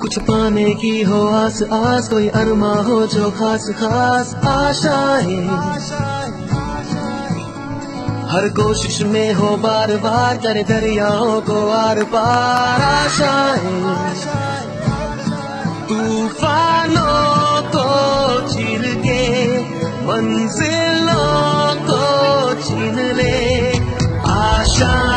कुछ पाने की हो आस आस, कोई अरमा हो जो खास खास आशाएं, हर कोशिश में हो बार बार करे दरियाओं को आर पार आशाएं, तूफानों को चीर के मंजिलों को छीन ले आशा।